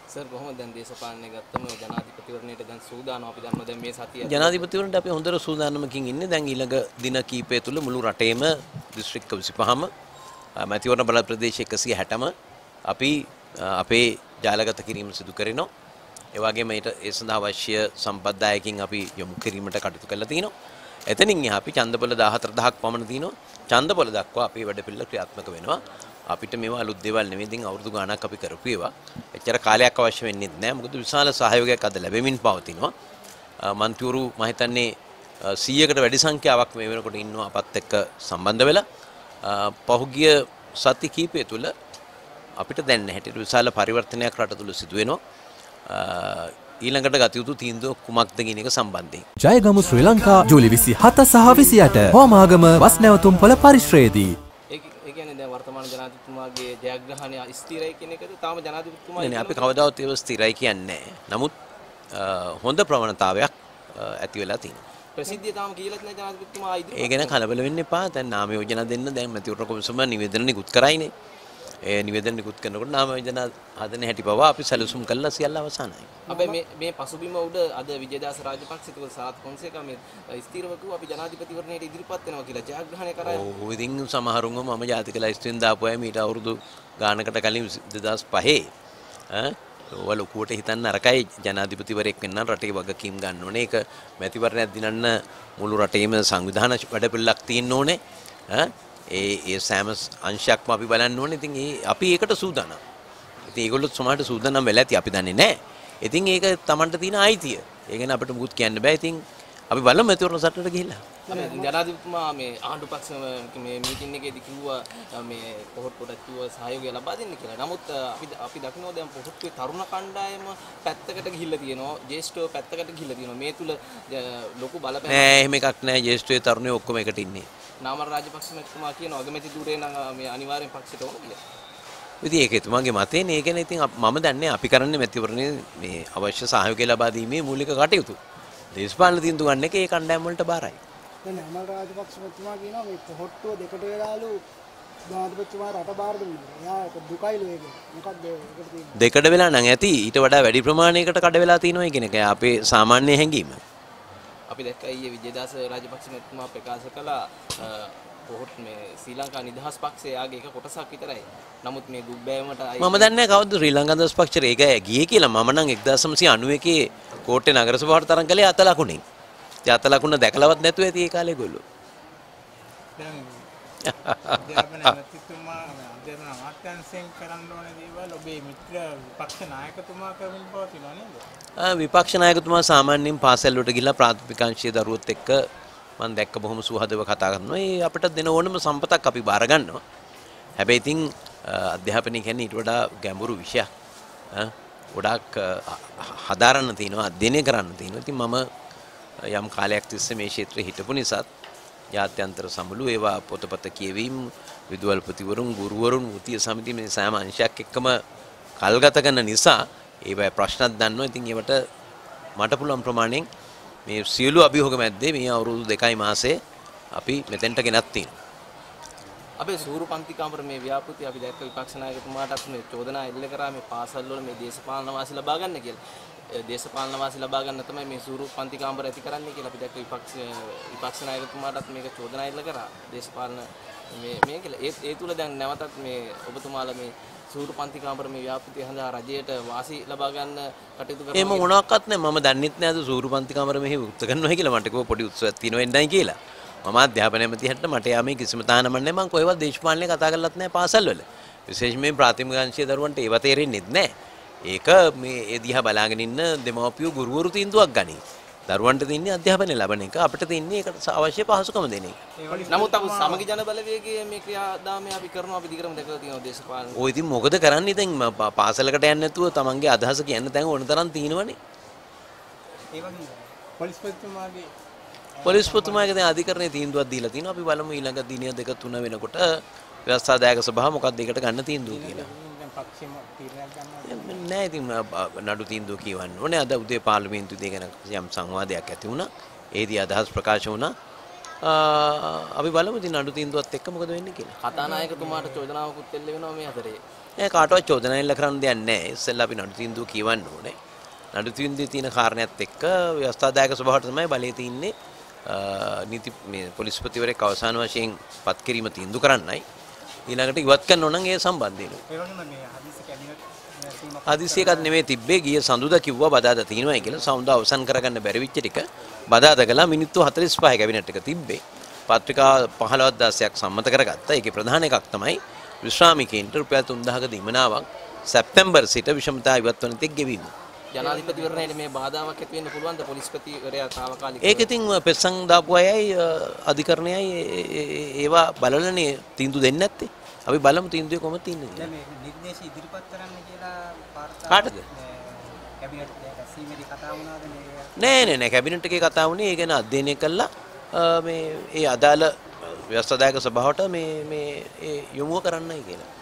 Sir කොහොමද දැන් දේශපාලනය ගත්තම ජනාධිපතිවරණයට දැන් සූදානම් අපි දන්නවා දැන් මේ සතිය ජනාධිපතිවරණයට අපි හොඳට සූදානමකින් ඉන්නේ. දැන් ඊළඟ දින කීපය තුළ මුළු රටේම දිස්ත්‍රික්ක 25ම මැතිවරණ බල ප්‍රදේශ 160ම අපි අපේ ජාලගත කිරීම සිදු කරනවා. ඒ වගේම ඒ සඳහා අවශ්‍ය සම්පත්දායකින් අපි යොමු කිරීමට කටයුතු කරලා තිනවා. එතනින් එහා අපි ඡන්දපොළ 14000ක් පමණ තිනවා. ඡන්දපොළ දක්වා අපේ වැඩපිළිවෙල ක්‍රියාත්මක වෙනවා. අපිට මේවා අලුත් දේවල් නෙමෙයි. ඉතින් අවුරුදු ගාණක් අපි කරපු ඒවා. එච්චර කාලයක් අවශ්‍ය වෙන්නේ නැහැ. මොකද විශාල සහයෝගයක් අද ලැබෙමින් පවතිනවා. මන්ත්‍රීවරු මම හිතන්නේ 100කට වැඩි සංඛ්‍යාවක් මේ වෙනකොට ඉන්නවා අපත් එක්ක සම්බන්ධ වෙලා. පහුගිය සති කීපය තුළ අපිට දැන් හැටියට විශාල පරිවර්තනයක් රට තුළ සිදු වෙනවා. ඊළඟට ගත යුතු තීන්දුව කුමක්ද කියන එක සම්බන්ධයෙන්. ජයගමු ශ්‍රී ලංකා ජූලි 27 සහ 28 හෝමාගම වස් නැවතුම්පොළ පරිශ්‍රයේදී. ඒ කියන්නේ දැන් වර්තමාන ජනාධිපතිතුමාගේ ජයග්‍රහණය ස්ථිරයි කියන එකද? තාම ජනාධිපතිතුමා නේ අපි කවදාවත් ඒව ස්ථිරයි කියන්නේ නැහැ. නමුත් හොඳ ප්‍රවණතාවයක් ඇති වෙලා තියෙනවා. ප්‍රසිද්ධිය තාම කියලාත් නැහැ ජනාධිපතිතුමා ඉදිරියට. ඒ ගැන කලබල වෙන්න එපා. දැන් නාම යෝජනා දෙන්න දැන් මැතිවරණ කොමිසම නිවේදන නිකුත් කරයිනේ. ඒ නිවේදන නිකුත් කරනකොට නාම යෝජනා හදන හැටි පවා අපි සැලසුම් කළා සියල්ල අවසానයි. හැබැයි මේ පසුබිම උඩ අද විජේදාස රාජපක්ෂ තුමා සරත් පොන්සේකා මේ ස්ථිරව කිව්වා අපි ජනාධිපතිවරණයට ඉදිරිපත් වෙනවා කියලා ජයග්‍රහණය කරා. ඔව් ඉතින් සමහරුන්ව මම ජාතික ලයිස්තුවෙන් දාපු අය මීට අවුරුදු ගානකට කලින් 2005 ඔය ලොකුවට හිතන්න අරකයි ජනාධිපතිවරයෙක් වෙන්න රටේ වගකීම් ගන්න ඕනේ. ඒක මැතිවරණයක් දිනන්න මුළු රටේම සංවිධාන වැඩපිළිවෙලක් තියෙන්න ඕනේ. ඒ සෑම අංශයක්ම අපි බලන්න ඕනේ. ඉතින් අපි ඒකට සූදානම්. ඉතින් ඒගොල්ලොත් සමහරට සූදානම් වෙලා ඇති අපි දන්නේ නැහැ. ඉතින් ඒක Tamanට තියෙන අයිතිය. ඒ ගැන අපිට මුකුත් කියන්න බෑ. ඉතින් අපි බලමු මැතිවරණ සටනට ගිහිල්ලා. ජනාධිපතිතුමා මේ ආණ්ඩු පක්ෂ මේ මීටින් එකේදී කිව්වා මේ පොහොට්ටුවට කිව්වා සහයෝගය ලබා දෙන්න කියලා. නමුත් අපි දකිනවා දැන් පොහොට්ටුවේ තරුණ කණ්ඩායම පැත්තකට ගිහිල්ලා තියෙනවා. ජ්‍යෙෂ්ඨව පැත්තකට ගිහිල්ලා තියෙනවා. මේ තුල ලොකු බලපෑමක් නෑ එහෙම එකක් නෑ. ජ්‍යෙෂ්ඨයේ තරුණයෝ ඔක්කොම එකට ඉන්නේ. නාමල් රාජපක්ෂ මහත්මයා කියනවා අගමැති ධුරේ නම් මේ අනිවාර්යෙන් පක්ෂයට ඕන කියලා. ඉතින් ඒක එතුමාගේ මතයනේ. ඒ කියන්නේ ඉතින් මම දන්නේ අපි කරන්නේ මැතිවරණයේ මේ අවශ්‍ය සහයෝගය ලබා දීමේ මූලික කටයුතු. දේශපාලන තීන්දුව ගන්න එක ඒ කණ්ඩායම් වලට බාරයි. දැන් නාමල් රාජපක්ෂ මහත්මයා කියනවා මේ පොහොට්ටුව දෙකට වෙලාලු ජනාධිපතිතුමා රට බාර දුන්නා. එයා ඒක දුකයිලු ඒක. මොකද්ද ඒකට තියෙන්නේ? දෙකඩ වෙලා නම් ඇති. ඊට වඩා වැඩි ප්‍රමාණයකට කඩ වෙලා තියෙනවා කියන එක අපේ සාමාන්‍ය හැඟීම. අපි දැක්කා ඊයේ විජේදාස රාජපක්ෂ මහත්මයා ප්‍රකාශ කළා පොහොට් මේ ශ්‍රී ලංකා නිදහස් පක්ෂයේ යාගේ එක කොටසක් විතරයි. නමුත් මේ දුබ්බෑමට මම දන්නේ නැහැ කවුද ශ්‍රී ලංකා නිදහස් පක්ෂයට ඒක ගියේ කියලා. මම නම් 1991 කෝට්ටේ නගර සභාවට තරම් කළේ අත ලකුණෙන්. ඒ අත ලකුණ දැකලවත් නැතුව ඇති ඒ කාලේ ගොල්ලෝ. දැන් අධ්‍යාපන මැතිතුමා අධ්‍යාපන අමාත්‍යාංශයෙන් කරන්න ඕන දේවල් ඔබේ මිත්‍ර විපක්ෂ නායකතුමා කරමින් පවතිනවා නේද? විපක්ෂ නායකතුමා සාමාන්‍යයෙන් පාසල් වලට ගිහිල්ලා ප්‍රාථමික අංශයේ දරුවොත් එක්ක මම දැක්ක බොහොම සුහදව කතා කරනවා. ඒ අපිට දෙන ඕනම සම්පතක් අපි බාර ගන්නවා. හැබැයි ඉතින් අධ්‍යාපනය කියන්නේ ඊට වඩා ගැඹුරු විෂයක්. ගොඩාක් හදාරන්න තියෙනවා, අධ්‍යයනය කරන්න තියෙනවා. ඉතින් මම යම් කාලයක් තිස්සේ මේ ක්ෂේත්‍රයේ හිටපු නිසාත් ජාත්‍යන්තර සමුළු ඒවා පොතපත කියවීම, විදුහල්පතිවරුන්, ගුරුවරුන්, වෘත්තීය සමිති මේ සෑම අංශයක් එක්කම කල්ගත කරන නිසා ඒවයි ප්‍රශ්නත් දන්නවා. ඉතින් ඒවට මට පුළුවන් ප්‍රමාණයෙන් මේ සියලු අභියෝග මැද්දේ මේ අවුරුදු 2 මාසයේ අපි මෙතෙන්ට ගෙනත් තියෙනවා. අපේ සූරු පන්ති කාමර මේ ව්‍යාපෘති අපි දැක්ක විපක්ෂ නායකතුමාටත් මේ චෝදනා එල්ල කරා මේ පාසල් වල මේ දේශපාලන වාසි ලබා ගන්න කියලා. දේශපාලන වාසි ලබා ගන්න තමයි මේ සූරු පන්ති කාමර ඇති කරන්නේ කියලා අපි දැක්ක විපක්ෂ නායකතුමාටත් මේක චෝදනා එල්ල කරා. දේශපාලන මේ කියලා ඒ තුල දැන් නැවතත් මේ ඔබතුමාලා මේ සූරු පන්ති කාමර මේ ව්‍යාපෘතිය හඳා රජයට වාසි ලබා ගන්න කටයුතු කරනවා. එහෙම මොනවාක්වත් නැහැ. මම දන්නෙත් නෑ අද සූරු පන්ති කාමර මෙහි උත්සව කරනවා කියලා. මට කිව්ව පොඩි උත්සවයක් තියෙනවා එන්නයි කියලා. මම අධ්‍යාපන ඇමතියට මට යාමේ කිසිම තහනමක් නැහැ. මම කොහෙවත් දේශපාලනේ කතා කරලත් නැහැ පාසල් වල. විශේෂයෙන්ම ප්‍රාථමික අංශයේ දරුවන්ට ඒව තේරෙන්නේ නැහැ. ඒක මේ ඒ දිහා බලාගෙන ඉන්න දෙමව්පියෝ ගුරුවරු තීන්දුවක් ගනි. දරුවන්ට තියන්නේ අධ්‍යාපනය ලබන එක. අපිට තියන්නේ ඒකට අවශ්‍ය පහසුකම දෙන එක. නමුත් අපි සමගි ජන බලවේගයේ මේ ක්‍රියාදාමය අපි කරනවා. අපි දිගටම දැකලා තියෙනවා දේශපාලන. ඔය ඉතින් මොකද කරන්නේ දැන් පාසලකට යන්නේ නැතුව තමන්ගේ අදහස කියන්න තැන් ඕන තරම් තියෙනවනේ. ඒ වගේ පොලිස්පතිතුමාගේ පොලිස්පතිතුමාගේ දැන් අධිකරණයේ තීන්දුවක් දීලා තිනවා. අපි බලමු ඊළඟ දින 2-3 වෙනකොට ව්‍යවස්ථාදායක සභාව මොකක්ද ඒකට ගන්න තීන්දුව කියලා. දැන් පක්ෂෙම තීරණයක් ගන්නවා. නෑ ඉතින් නඩු තීන්දුව කියවන්න ඕනේ. අද උදේ පාර්ලිමේන්තුවේ ගැන යම් සංවාදයක් ඇති වුණා. ඒදී අදහස් ප්‍රකාශ වුණා. අපි බලමු ඉතින් නඩු තීන්දුවත් එක්ක මොකද වෙන්නේ කියලා. කතානායකතුමාට චෝදනාවකුත් එල්ල වෙනවා මේ අතරේ. කාටවත් චෝදනා එල්ල කරන්න දෙයක් නැහැ. ඉස්සෙල්ලා අපි නඩු තීන්දුව කියවන්න ඕනේ. නඩු තීන්දුවේ තියෙන කාරණයක් එක්ක ව්‍යවස්ථාදායක සභාවට තමයි බලය තියෙන්නේ. නීති මේ පොලිස්පතිවරයෙක් අවසාන වශයෙන් පත් කිරීම තීන්දුව කරන්නයි. ඊළඟට ඉවත් කරන්න ඕන නම් ඒ සම්බන්ධයෙන්. ඒ වගේම මේ හදිසි කැබිනට් හදිසියකත් නෙමෙයි තිබ්බේ ගිය සඳුදා කිව්වා බදාදා තියෙනවායි කියලා. සඳුදා අවසන් කරගන්න බැරි වෙච්ච ටික බදාදා කළා. මිනිත්තු 45 කැබිනට් එක තිබ්බේ. පත්‍රිකා 15,000ක් සම්මත කරගත්තා. ඒකේ ප්‍රධාන එකක් තමයි විශ්‍රාමිකයින්ට රුපියල් 3,000ක දීමනාවක් සැප්තැම්බර් සිට විෂමතා ඉවත් වන තෙක් ගෙවීම. ජනාධිපතිවරණයට මේ බාධාවක් ඇති වෙන්න පුළුවන්ද පොලිස්පතිවරයා තාවකාලිකව? ඒක ඉතින් පෙස්සන් දාපු අයයි අධිකරණයයි ඒවා බලලනේ තීන්දුව දෙන්නේ නැත්තේ. අපි බලමු තීන්දුවේ කොහොමද තියෙන්නේ. දැන් මේ නිර්දේශ ඉදිරිපත් කරන්න කියලා කාටද? කැබිනට් එක සීමේදී කතා වුණාද මේ? නෑ කැබිනට් එකේ කතා වුණේ ඒ ගැන අධ්‍යයනය කළා මේ ඒ අදාළ ව්‍යවස්ථාදායක සභාවට මේ යොමුව කරන්නයි කියලා.